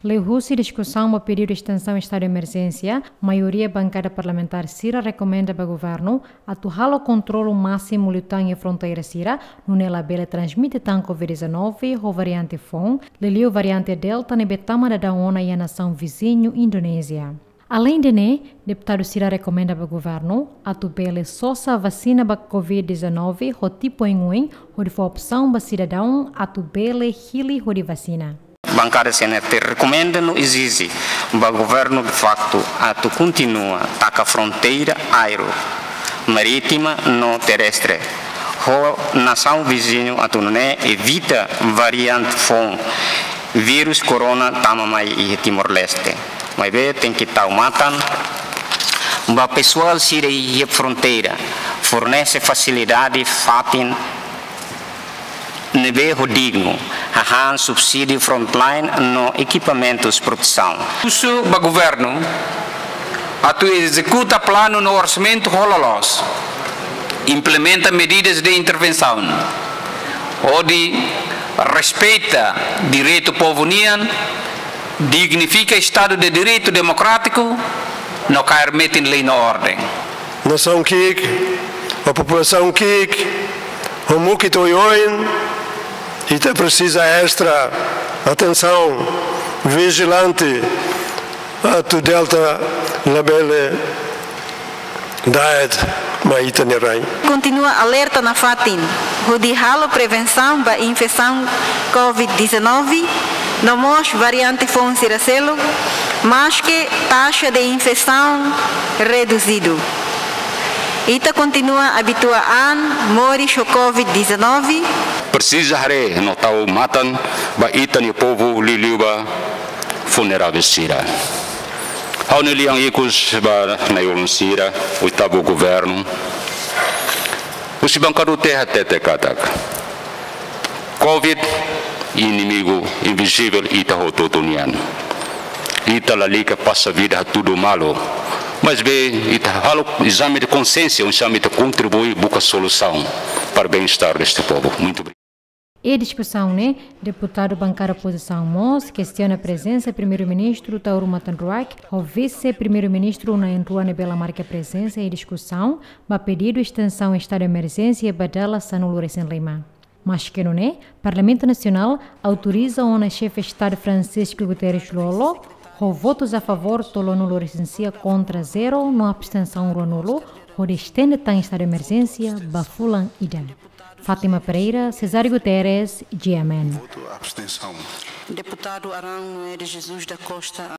Leu-se discussão para período de extensão em estado de emergência, maioria bancada parlamentar Sira recomenda para o governo atuar o controle máximo lutando em fronteira Sira, não é labela transmite tan Covid-19 ou variante FON, leliu variante Delta ne betama da ONU e a nação vizinho Indonésia. Além de deputado Sira recomenda para o governo atupele sosa vacina para Covid-19 o tipo em ou de opção para cidadão atupele hili ou de vacina. Bancada CNT recomenda no exige o governo de facto atu continua taca fronteira aero marítima no terrestre o nação vizinho atu né evita variante FON vírus corona tama mai e Timor-Leste mas tem que estar matando o pessoal sira e fronteira fornece facilidade fatin nebe digno, a subsídio frontline no equipamentos de proteção. Uso do governo, atu executa plano no orçamento hololos, implementa medidas de intervenção, onde respeita direito povo nian, dignifica Estado de Direito democrático, no cair mete lei na ordem. Nação Kik, a população Kik, o Mukitoyoin, e precisa extra atenção vigilante a tu delta labele diet maita nerai. Continua alerta na fatin, o de halo prevenção da infecção Covid-19, no mos variante FON Siracelo, mas que taxa de infecção reduzido. Ita continua habituaan mori o Covid-19. Precisa hare no tau matan ba ita ni povo liliuba funerável Sira. Ao neliang ikus ba na yolun Sira o itabo governo. O sibankadu terra tete katak. Covid inimigo invisível ita hototonian. Ita lalika passa vida tudo malo. Mas bem, o exame de consciência, um exame de contribuir para a solução para o bem-estar deste povo. Muito obrigado. E discussão, deputado bancário oposição Mos questiona a presença do primeiro-ministro Tauro Matanruak, o vice-primeiro-ministro na Enrua Nebela marca presença e discussão, para pedido de extensão em estado de emergência badala Sanulo Recém Lima. Mas que não é, Parlamento Nacional autoriza o chefe de Estado Francisco Guterres Lolo o votos a favor tolo nulo recensia contra 0 no abstenção nulo o estende em estado de emergência bafulan idem. Fátima Pereira, Cesário Guterres, GMN. Deputado Arão de Jesus da Costa.